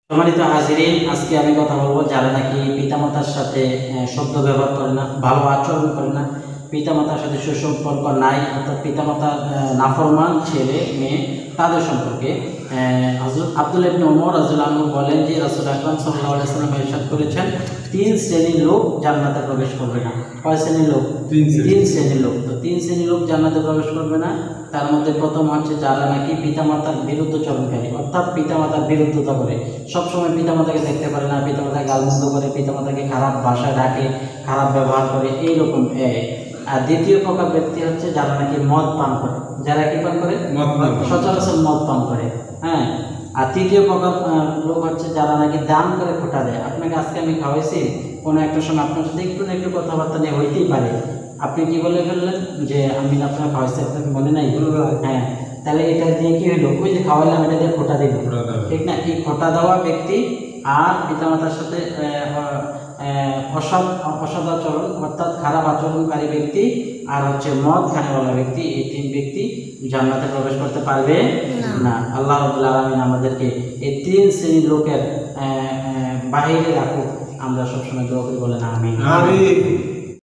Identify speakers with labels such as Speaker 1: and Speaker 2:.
Speaker 1: সম্মানিত হাজিরিন, আজকে আমি কথা বলবো যারা নাকি পিতামাতার সাথে শব্দ ব্যবহার করে না, ভালো আচরণ করে না, পিতামাতার সাথে সুসম্পর্ক নাই, অর্থাৎ পিতামাতার নাফরমান ছেলে মেয়ে তাদের সম্পর্কে হযরত আব্দুল্লাহ ইবনে ওমর রাদিয়াল্লাহু আনহু বলেন যে রাসূল আকরাম সাল্লাল্লাহু আলাইহি ওয়াসাল্লাম ইরশাদ করেছেন, তিন শ্রেণীর লোক জান্নাতে প্রবেশ করবে না। কয় শ্রেণীর লোক? তিন শ্রেণীর লোক। তো তিন শ্রেণীর লোক জান্নাতে প্রবেশ করবে না। তার মধ্যে প্রথম হচ্ছে যারা নাকি পিতামাতার বিরুদ্ধচরণকারী, অর্থাৎ পিতামাতার বিরুদ্ধতা করে, সবসময় পিতামাতাকে দেখতে পারে না, পিতামাতাকে গালমন্দ করে, পিতামাতাকে খারাপ ভাষায় ডাকে, খারাপ ব্যবহার করে, এইরকম। আর দ্বিতীয় প্রকার ব্যক্তি হচ্ছে যারা নাকি মদ পান করে। যারা কি পান করে? সচরাচর মদ পান করে। হ্যাঁ। আর তৃতীয় প্রকার লোক হচ্ছে যারা নাকি দান করে খোটা দেয়। আপনাকে আজকে আমি খাওয়াইছি, কোনো একটা সময় আপনার সাথে একটু না একটু কথাবার্তা নিয়ে হইতেই পারে, আপনি কি বলে ফেললেন যে আমি আপনার খাওয়াইছি, আপনাকে মনে নাই? হ্যাঁ, তাহলে এটা দিয়ে কি হলো? ওই যে খাওয়াইলাম, এটা দিয়ে খোটা দিল, ঠিক না? এই খোটা দেওয়া ব্যক্তি আর পিতামাতার সাথে অসদাচরণ অর্থাৎ খারাপ আচরণকারী ব্যক্তি আর হচ্ছে মদ খানেওয়ালা ব্যক্তি, এই তিন ব্যক্তি জান্নাতে প্রবেশ করতে পারবে না। আল্লাহ রাব্বুল আলামিন আমাদেরকে এই তিন শ্রেণীর লোকের বাহিরে রাখুক। আমরা সবসময় দোয়া করি, বলেন আমিন।